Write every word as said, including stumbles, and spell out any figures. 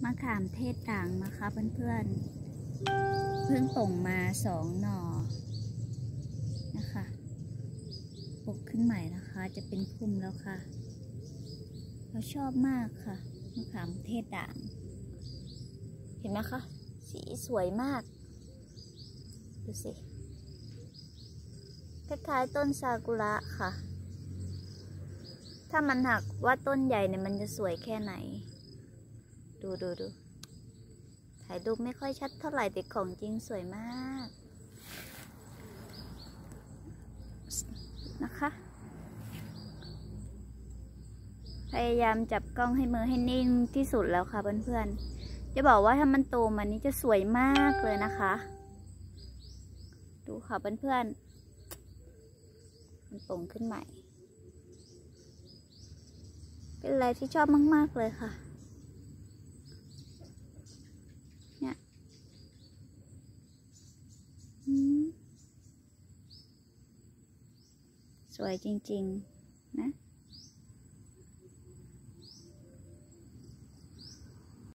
มะขามเทศด่างนะคะเพื่อนๆเพิ่งป่งมาสองหน่อนะคะปลูกขึ้นใหม่นะคะจะเป็นพุ่มแล้วค่ะเราชอบมากค่ะมะขามเทศด่างเห็นไหมคะสีสวยมากดูสิคล้ายๆต้นซากุระค่ะถ้ามันหักว่าต้นใหญ่เนี่ยมันจะสวยแค่ไหนดูดูดูถ่ายรูปไม่ค่อยชัดเท่าไหร่แต่ของจริงสวยมากนะคะพยายามจับกล้องให้มือให้นิ่งที่สุดแล้วค่ะเพื่อนๆจะบอกว่าถ้ามันโตมันนี้จะสวยมากเลยนะคะดูค่ะเพื่อนๆมันโป่งขึ้นใหม่เป็นอะไรที่ชอบมากๆเลยค่ะเนี่ยสวยจริงๆนะ